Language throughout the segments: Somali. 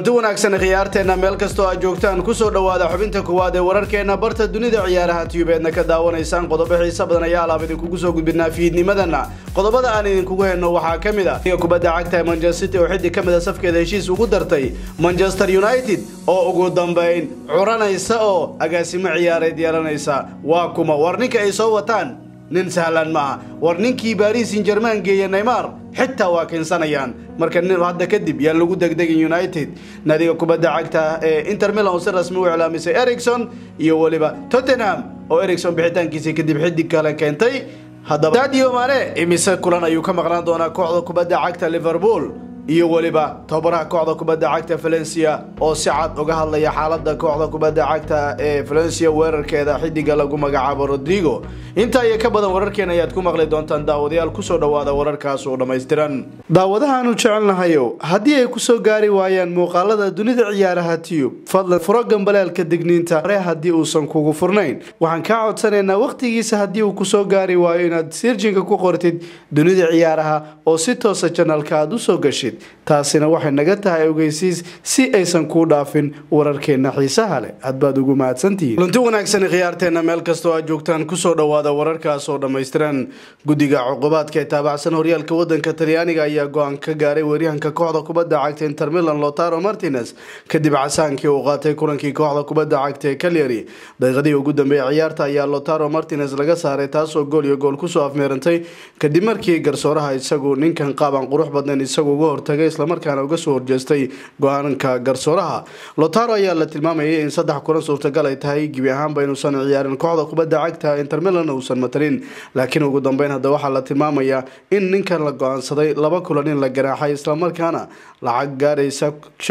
kulanti wanaagsan khiyaarteena meel kasto aad joogtaan ku soo dhawaada xubinta koowaad ee wararkeena barta dunida ciyaaraha tiyubeedna ka daawanaysaan qodobo xiiso badan ayaa alaabada kugu soo gudbinaa fiidnimadana qodobada aan idinkugu heyno waxaa kamid ah kubadda cagta Manchester City oo xiddi kamid ah safkeeda heshiis ugu dartay Manchester United oo ugu dambeyn curanaysa oo agaasimo ciyaareed yeelanaysa waa kuma warninka ay soo wataan nin sahlan ma warninkii Paris Saint-Germain geeyay Neymar حتى واكن سنيان مركن هذا كدب يا لو دق يونايتد نادي كوبادا عقتا انتر ميلان وسر رسمي وإعلامي إريكسون يوليبا توتنهام أو إريكسون بحيث كيسي كدب حدي كلا كنتي هذا ساديو ماني إمسا كلنا يوكا مغران دونا كوبادا عقتا ليفربول iyo waliba tababaraha kooxda kubadda cagta Valencia oo si cad uga hadlaya xaaladda kooxda kubadda cagta ee Valencia weerarkeeda xidiga lagu magacaabo Rodrigo inta ay ka badan wararkeena ayaad ku maqli doontaan daawadayaal ku soo dhawaada wararkaas oo dhameystiran daawadahan u jecelnahayo hadii ay ku soo gaari waayaan muuqaalada dunida ciyaaraha tiyub fadlan furo gambalaalka digniinta hadii uusan kugu furnayn waxaan ka codsanaynaa waqtigiisa hadii uu ku soo gaari waayo inaad searching ku qortid dunida ciyaaraha oo si toos ah channelka aad u soo gashid taasina waxay naga tahay ogeysiis si aysan ku dhaafin wararkeena xiisaha leh aad baad ugu mahadsantihiin lunti wanaagsan khiyaarteena meel kasto aad joogtaan ku soo dhawaada wararkaas oo dhameystiran gudiga cuqubaadka ee taabacsan horyaalka wadanka Talyaaniga ayaa go'aan ka gaaray weeryahanka kooxda kubadda cagta Inter Milan Lautaro Martinez kadib casaankii uu qaatay kulankii kooxda kubadda cagta ee Cagliari daqiiqadii ugu dambeeyay ciyaarta ayaa Lautaro Martinez laga saaray taas oo gool iyo gool ku soo afmeerantay kadib markii garsooraha isagu ninkan qaaban qurux badan isagu uga hortagay isla markaana uga soo horjeestay go'aanka garsooraha Lautaro ayaa la tilmaamayay in saddex kulan suurtagal ay tahay gibi ahaan baynuusan ciyaarin kooxda kubadda cagta Inter Milan uusan matalin laakiin ugu dambeyn hadda waxaa la tilmaamayaa in ninkan la go'aansaday laba kulan in la ganaaxay isla markaana lacag gaaraysa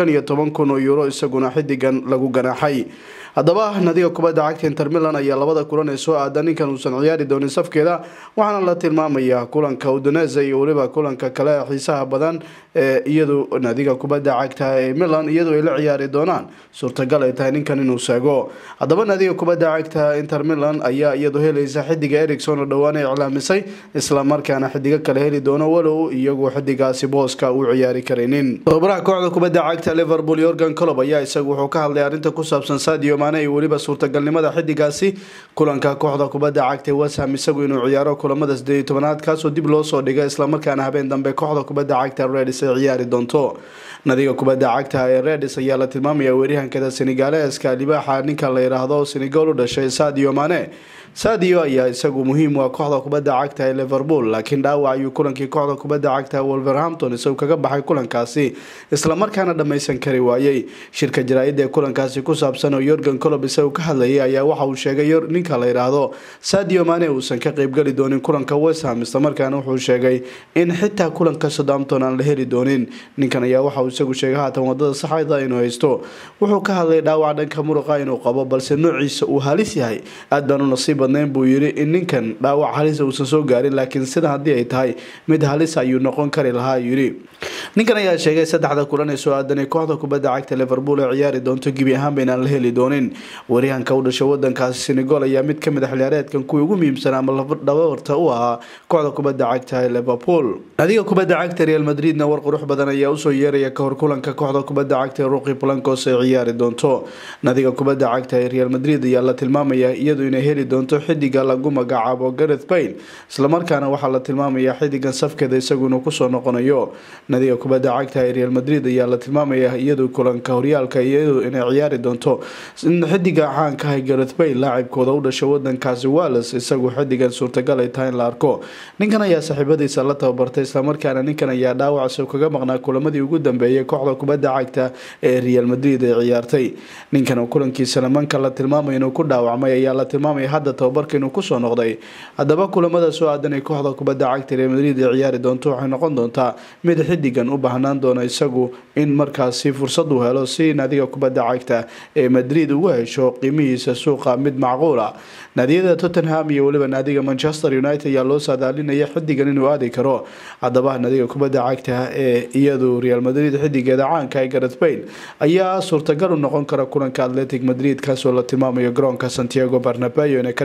15,000 euro isaguna xidigan lagu ganaaxay haddaba nadiga kubadda cagta Inter Milan ayaa labada kulan ee soo aadan ninkan uusan ciyaari doonin safkeeda waxaana la tilmaamayaa kulanka Udinese iyo waliba kulanka kale xiisaha badan iyadoo nadiga kubadda cagta ee Milan iyadoo ay la ciyaari doonaan suurtagal ay tahay ninkan inuu saago haddaba nadiga kubadda cagta Inter Milan ayaa iyadoo helaysa xidiga Erikson oo dhawaan ay iclaamisay isla markaana xidiga kale heli doono walow iyagoo xidigaasi booska uu ciyaari kareenin tababaraha kooxda kubadda cagta Liverpool Jurgen Klopp ayaa isagu wuxuu ka hadlay arrinta ku saabsan Sadio Mane iyo waliba suurtagalnimada xidigaasi kulanka kooxda kubadda cagta West Ham isagu inuu ciyaaro kulamada 18aad kaas oo dib loo soo dhigay isla markaana habeen dambe kooxda kubadda cagta Reds ay ciyaari doonto nadiga kubadda cagta ee Reds ayaa la tilmaamayaa weeryahankada Senegalese libaaxa ninka la yiraahdo Senegal u dhashay Sadio Mane Sadio ayaa isagu muhiim u ah kooxda kubadda cagta ee Liverpool laakiin dhaawac ayuu kulankii kooxda kubadda cagta Wolverhampton isagu kaga baxay kulankaasi isla markaana dhameysan kari waayay shirka jaraa'idda ee kulankaasi ku saabsan oo Jurgen Klopp isagu ka hadlayay ayaa waxa uu sheegay ninka la yiraahdo Sadio Mane uusan ka qayb gali doonin kulanka West Ham isla markaana wuxuu sheegay in xitaa kulanka Southampton aan la heli doonin ninkan ayaa waxa uu isagu sheegay haatan wadada saxda inuu haysto wuxuu ka hadlay dhaawac dhanka muruqa inuu qabo balse noociisa uu halis yahay aad baan u nasiib badnayn buu yiri in ninkan dhaawac halis uu soo gaarin laakiin sida hadii ay tahay mid halis ayuu noqon kari lahaa yiri ninkan ayaa sheegay saddexda kulan ee soo aadan kooxda kubadda cagta Liverpool ay ciyaari doonto gibi ahaan inaan la heli doonin weeryahanka u dhashay wadankaas Senegal ayaa mid kamid ah xilciyaareedkan kuwa ugu muhiimsan ama dhabarta u ah kooxda kubadda cagta ee Liverpool nadiga kubadda cagta Real Madrid war qurux badan ayaa u soo yeeraya ka hor kulanka kooxda kubadda cagta Roqi Blancos ay ciyaari doonto nadiga kubadda cagta ee Real Madrid ayaa la tilmaamayaa iyadoo inay heli doonto xidiga lagu magacaabo Gareth Bale isla markaana waxaa la tilmaamayaa xidigan safkeeda isaguna ku soo noqonayo nadiga kubadda cagta ee Real Madrid ayaa la tilmaamayaa iyadoo kulanka horyaalka iyadoo inay ciyaari doonto xidiga caanka ah Gareth Bale laacibkooda u dhashay wadankaasi Wales isagu xidigan suurtagal ay tahay in la arko ninkan ayaa saaxiibadiisa la tababartay isla markaana ninkan ayaa dhaawac soo kaga maqnaa kulamadii ugu dambeeyay kooxda kubadda cagta ee Real Madrid ay ciyaartay ninkan oo kulankiisa lamanka la tilmaamay inuu ku dhaawacmay ayaa la tilmaamay hadda tababarka inuu ku soo noqday haddaba kulamada soo aadan ee kooxda kubadda cagta Real Madrid ay ciyaari doonto waxay noqon doontaa mid xidigan u baahnaan doona isagu in markaasi fursad uu helo si nadiga kubadda cagta ee Madrid ugu hesho qiimihiisa suuqa mid macquul ah naadiyada Tottenham iyo waliba naadiga Manchester United ayaa loo saadaalinaya xidigan inuu aadi karo haddaba naadiga kubadda cagta ee iyadu Real Madrid xidigeeda caanka ah Gareth Bale ayaa suurtagal u noqon kara kulanka Athletic Madrid kaas oo la tilmaamayo garoonka Santiago Bernabeu inay ka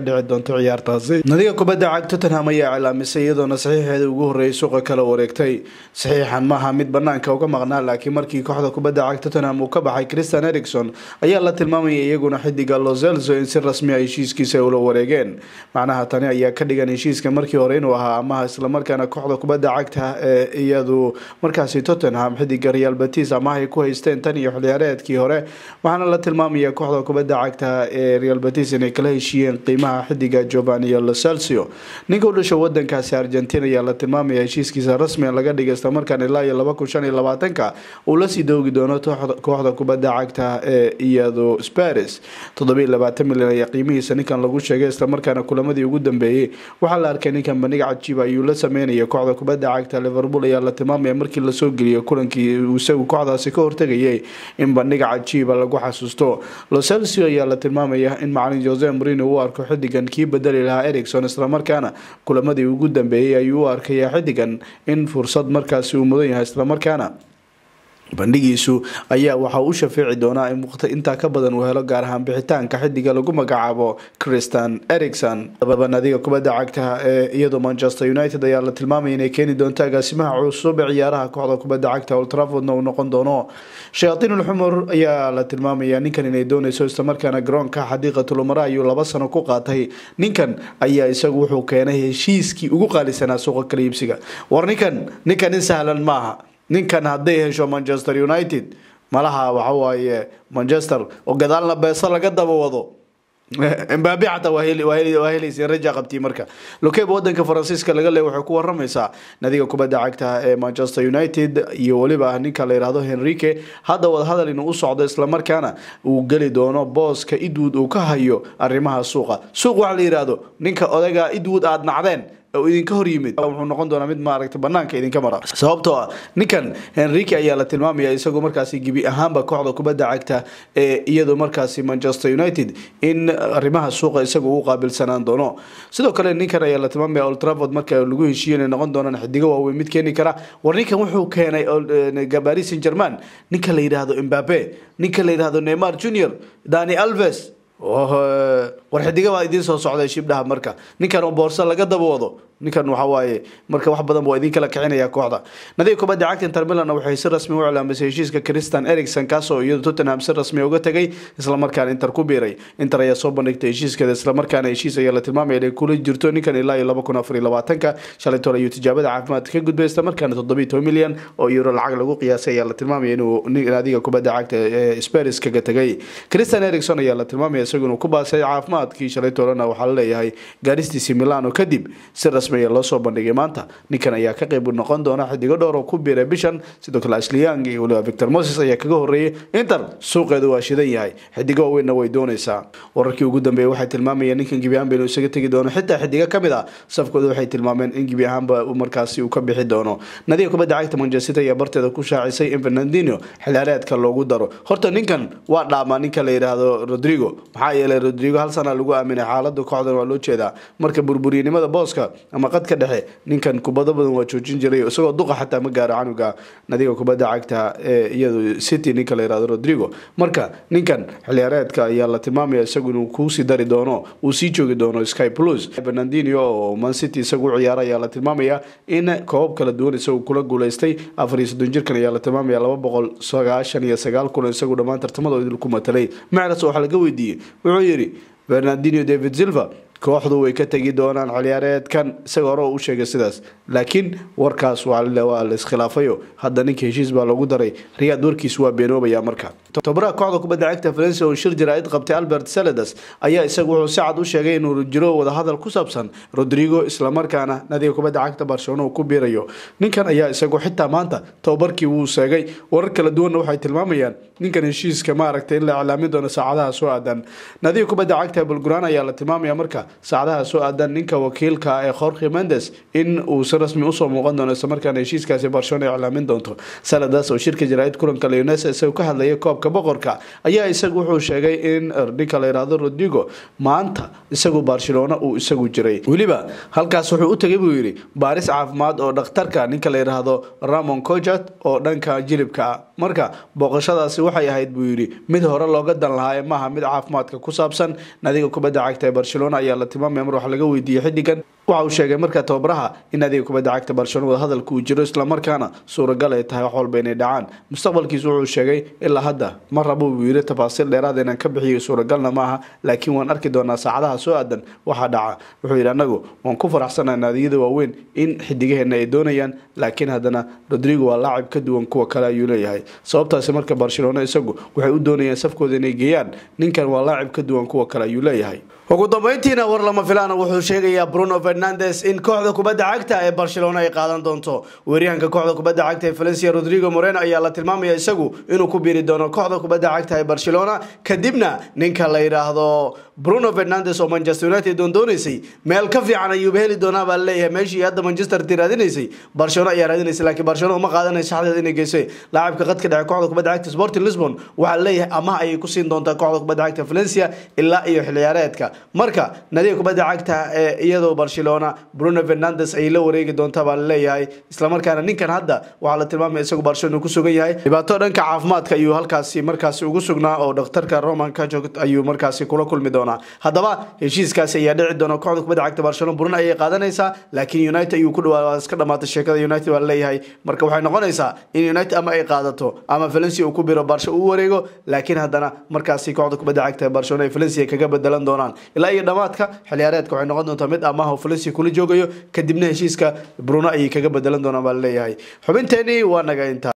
dhici doonto ciyaartaasi. Nadiga kubadda cagta Tottenham ayaa cilaamisay iyadoona saxiixeeda ugu horeeyay suuqa kala wareegtay. Saxiixan maaha mid banaanka uga maqnaa, laakiin markii kooxda kubadda cagta Tottenham uu ka baxay Christian Eriksen ayaa la tilmaamayay iyaguna xidiga Lo Celso in si rasmi ah heshiiskiisa ula wareegeen. macnaha tani ayaa ka dhigan heshiiska markii hore inuu ahaa amaha isla markaana kooxda kubadda cagta iyadu markaasi Tottenham xidiga Real Betis amaha ay ku haysteen tan iyo xilciyaareedkii hore, waxaana la tilmaamaya kooxda kubadda cagta ee Real Betis inay kala heshiiyeen qiimaha xidiga Giovanni Lo Celso. ninka u dhashay wadankaasi Argentina ayaa la tilmaamaya heshiiskiisa rasmi laga dhigay isla markaana ilaa 2025 uu la sii doogi doono kooxda kubadda cagta ee iyadu Spurs. 27 milyan ayaa qiimihiisa ninkan lagu sheegay isla markaana kulamadii ugu dambeeyay waxaa la arkay ninkan bandhig cajiib ayuu la sameynaya kooxda kubadda cagta Liverpool ayaa la tilmaamaya markii la soo geliyay kulankii uu isagu kooxdaasi ka hortagayay in bandhig cajiib lagu xasuusto. Lo Celso ayaa la tilmaamaya in macallin Jose Mourinho uu arko xidigan kii bedeli lahaa Eriksen isla markaana kulamadii ugu dambeeyay ayuu u arkaya xidigan in fursad markaasi uu mudan yahay isla markaana bandhigiisu ayaa waxa uu shafeeci doonaa in waqti inta ka badan uu helo gaar ahaan bixitaanka xidiga lagu magacaabo Christian Eriksen. nadiga kubadda cagta ee iyadoo Manchester United ayaa la tilmaamay inay keeni doonto agaasimaha cusub ee ciyaaraha kooxda kubadda cagta Old Trafford uu noqon doono. Shayaatiinul Xumur ayaa la tilmaamaya ninkan inay doonayso isla markaana garoonka xadiiqatul umara ayuu 2 sano ku qaatay. ninkan ayaa isagu wuxuu keenay heshiiskii ugu qaalisanaa suuqa kala iibsiga. war ninkan in sahlan maaha. ninkan hadday hesho Manchester United malaha waxa waaye Manchester oo gadaalna beesa laga daba wado Mbappe xataa waa helaysa raja qabtay marka Lukeb wadanka Faransiiska laga leeyahay wuxuu ku waramaysaa nadiga kubadda cagta ee Manchester United iyo waliba ninka la yiraahdo Henrique hadda wada hadal inuu u socdo isla markaana uu gali doono booska Idwood uu ka hayo arrimaha suuq waxa la yiraahdo ninka odaga Idwood aad nacdeen oo idinka hor yimid wuxuu noqon doonaa mid maaragtay banaanka idinka mara sababtoo ah ninkan Henrique ayaa la tilmaamaya isagoo markaasi gibi ahaanba kooxda kubadda cagta ee iyadoo markaasi Manchester United in arrimaha suuqa isagu uu qaabilsanaan doono. sidoo kale ninkan ayaa la tilmaamaya Old Trafford marka lagu heshiiyay noqon doonaan xidiga waaweyn mid keeni kara. war ninkan wuxuu keenay Paris Saint-Germain ninka la yiraahdo Mbappe, ninka la yiraahdo Neymar Jr, Dani Alves war xidiga waa idin soo socday shibdhaha marka ninkan oo boorso laga daba wado ninkan waxa waaye marka wax badan buu idin kala kicinaya kooxda. nadiga kubadda cagta Inter Milan waxay si rasmi u cilaamisay heshiiska Christian Eriksen kaasoo iyadu Tottenham si rasmi uga tagay isla markaana Inter ku biiray. Inter ayaa soo bandhigtay heshiiskeeda isla markaana heshiis ayaa la tilmaamay inay kula jirto ninkan ilaa 2024 shalay toole ayuu tijaabada caafimaad ka gudbay isla markaana 17 milyan oo euro lacag lagu qiyaasay ayaa la tilmaamay inuu nadiga kubadda cagta Spurs kaga tagay. Christian Eriksen ayaa la tilmaamay isaguna ku baasay caafimaadkii shalay toolena waxa la leeyahay gaaristiisa Milan oo kadib si rasmi ah loo soo bandhigay maanta. ninkan ayaa ka qayb noqon doona xidiga dhowr oo ku biiray bishan sidoo kale Ashley Young iyo Victor Moses ayaa kaga horeeyay. Inter suuqeedu waa shidan yahay xidiga weyn way doonaysaa. wararkii ugu dambeeyay waxay tilmaamayeen ninkan gibi ahaan inuu isaga tagi doono xitaa xidiga kamid ah safkooda waxay tilmaameen in gibi ahaanba uu markaasi uu ka bixi doono. nadiga kubadda cagta Manchester City ayaa barteeda ku shaacisay in Fernandinho xilaareedka loogu daro. horta ninkan waa dhaamaa ninka la yiraahdo Rodrigo maxaa yeelay Rodrigo hal sana lagu aaminay xaaladda kooxdan waa loo jeedaa marka burburinimada booska ama qadka dhexe ninkan kubadda badan waa joojin jiray isagoo duqa xataa ma gaaro canuga nadiga kubadda cagta ee iyadu City ninka la yiraahdo Rodrigo. marka ninkan xiliyaareedka ayaa la tilmaamaya isagu inuu ku sii dari doono uu sii joogi doono Sky Plus. Fernandinho oo Man City isagu ciyaaraya ayaa la tilmaamaya in koob kala duwan isagu kula guuleystay 34 jirkan ayaa la tilmaamaya 299 kulan isagu dhammaan tartamadooda ku matalay. Macras waxa laga weydiiyay wuxuu yiri Fernandinho David Silva kooxdu way ka tagi doonaan xiliyaareedkan isagoo hore u sheegay sidaas laakiin warkaas waa la iskhilaafayo hadda ninka heshiis baa lagu daray. Riyad warkiis waa beenoobaya marka tababaraha kooxda kubadda cagta France oo shir jaraa'id qabtay Albert Saladas ayaa isagu wuxuu si cad u sheegay inuu jiro wada hadal ku saabsan Rodrigo isla markaana nadiga kubadda cagta Barcelona uu ku biirayo. ninkan ayaa isagu xitaa maanta tababarkii uu sheegay. warar kala duwan waxay tilmaamayaan ninkan heshiiska maaragtay in la iclaamin doono saacadaha soo aadan. nadiga kubadda cagta Bulgurana ayaa la tilmaamaya marka saacadaha soo aadan ninka wakiilka ee Jorge Mendes in uu si rasmi u soo muuqan doono isla markaana heshiiskaasi Barcelona iclaamin doonto. Saladas oo shirka jaraa'id kulanka Lioness isagu ka hadlayay koobka boqorka ayaa isagu wuxuu sheegay in ninka la yiraahdo Rodrigo maanta isagu Barcelona uu isagu jiray waliba halkaas wuxuu u tagay buu yiri baaris caafimaad oo dhakhtarka ninka la yiraahdo Ramon Kojat oo dhanka jilibka marka booqashadaasi waxay ahayd buu yiri mid hore looga dan lahaa maaha mid caafimaadka ku saabsan. nadiga kubadda cagta ee Barcelona ayaa ayaa la tilmaamaya mar wax laga weydiiyay xidigan waxa uu sheegay marka tababaraha in adiga kubadda cagta Barcelona wada hadalku uu jiro isla markaana suuragal ay tahay wax walba inay dhacaan mustaqbalkiisu wuxuu sheegay ilaa hadda ma rabo uu yiri tafaasiil dheeraad inaan ka bixiyo suuragalna maaha laakiin waan arki doonaa saacadaha soo aadan waxa dhaca wuxuu yiri anagu waan ku faraxsanahay naadiyada waaweyn in xidigaheena ay doonayaan laakiin haddana Rodrigo waa laacib ka duwan kuwa kale ayuu leeyahay sababtaas marka Barcelona isagu waxay u doonayaan safkooda inay geeyaan ninkan waa laacib ka duwan kuwa kale ayuu leeyahay ugu dambeyntiina war lama filaan wuxuu sheegayaa Bruno Fernandes in kooxda kubadda cagta ee Barcelona ay qaadan doonto weeryahanka kooxda kubadda cagta ee Valencia Rodrigo Moreno ayaa la tilmaamaya isagu inuu ku biiri doono kooxda kubadda cagta ee Barcelona kadibna ninka la yiraahdo Bruno Fernandes oo Manchester United doonaysay meel ka fiican ayuu heli doonaa baa leeyahay meeshii hadda Manchester raadinaysay Barcelona ayaa raadinaysay laakiin Barcelona ma qaadanayso saxdeed inay geysay laacibka qadka dhaca kooxda kubadda cagta Sporting Lisbon waxa leeyahay ama ay ku siin doontaa kooxda kubadda cagta Valencia ilaa iyo xilciyaareedka marka nadiga kubadda cagta ee iyadoo Barcelona Bruno Fernandes ay la wareegi doontaa baa leeyahay isla markaana ninkan hadda waxa la tilmaamay isagu Barcelona ku sugan yahay dhibaato dhanka caafimaadka ayuu halkaasi markaasi ugu sugnaa oo dhakhtarka Roman Kajok ayuu markaasi kula kulmi doonaa hadaba heshiiskaasi ayaa dhici doona kooxda kubadda cagta Barcelona Bruno ayay qaadanaysaa laakiin United ayuu ku dhawaad iska dhamaatay sheekada United waa leeyahay marka waxay noqonaysaa in United ama ay qaadato ama Valencia uu ku biro Barca uu wareego laakiin haddana markaasi kooxda kubadda cagta Barcelona ay Valencia kaga bedelan doonaan ilaa iyo dhamaadka xilciyaareedka waxay noqon doontaa mid amaah oo Valencia kula joogayo kadibna heshiiska Bruno ay kaga bedelan doonaan baa leeyahay xubinteeni waa naga inta